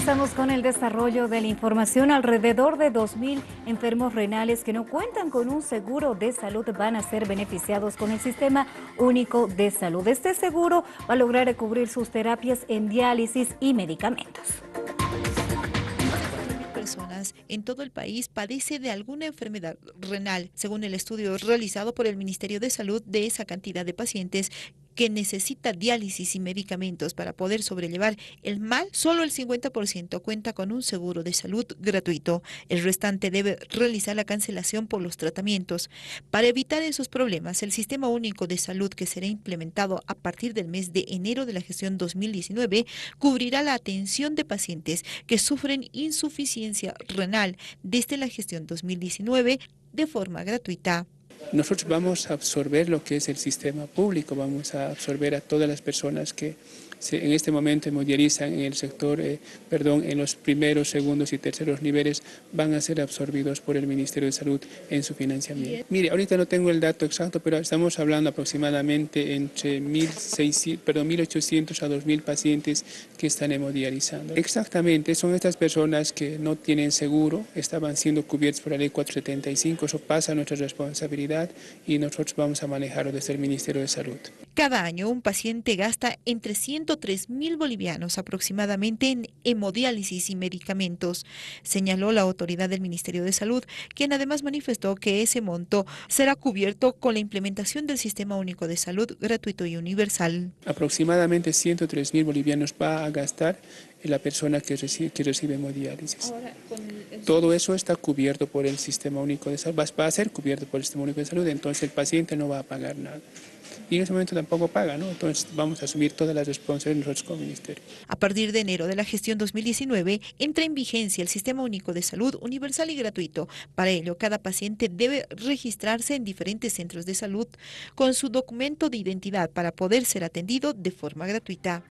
Avanzamos con el desarrollo de la información. Alrededor de 2.000 enfermos renales que no cuentan con un seguro de salud van a ser beneficiados con el Sistema Único de Salud. Este seguro va a lograr cubrir sus terapias en diálisis y medicamentos. Personas en todo el país padece de alguna enfermedad renal, según el estudio realizado por el Ministerio de Salud. De esa cantidad de pacientes que necesita diálisis y medicamentos para poder sobrellevar el mal, solo el 50% cuenta con un seguro de salud gratuito. El restante debe realizar la cancelación por los tratamientos. Para evitar esos problemas, el Sistema Único de Salud, que será implementado a partir del mes de enero de la gestión 2019, cubrirá la atención de pacientes que sufren insuficiencia renal desde la gestión 2019 de forma gratuita. Nosotros vamos a absorber lo que es el sistema público, vamos a absorber a todas las personas que en este momento hemodializan en el sector, en los primeros, segundos y terceros niveles, van a ser absorbidos por el Ministerio de Salud en su financiamiento. Mire, ahorita no tengo el dato exacto, pero estamos hablando aproximadamente entre 1.800 a 2.000 pacientes que están hemodializando. Exactamente, son estas personas que no tienen seguro, estaban siendo cubiertos por la ley 475, eso pasa a nuestra responsabilidad y nosotros vamos a manejarlo desde el Ministerio de Salud. Cada año un paciente gasta entre 103.000 bolivianos aproximadamente en hemodiálisis y medicamentos, señaló la autoridad del Ministerio de Salud, quien además manifestó que ese monto será cubierto con la implementación del Sistema Único de Salud gratuito y universal. Aproximadamente 103.000 bolivianos va a gastar la persona que recibe hemodiálisis. Todo eso está cubierto por el Sistema Único de Salud, va a ser cubierto por el Sistema Único de Salud, entonces el paciente no va a pagar nada. Y en ese momento tampoco paga, ¿no? Entonces vamos a asumir todas las responsabilidades nosotros como ministerio. A partir de enero de la gestión 2019 entra en vigencia el Sistema Único de Salud universal y gratuito. Para ello, cada paciente debe registrarse en diferentes centros de salud con su documento de identidad para poder ser atendido de forma gratuita.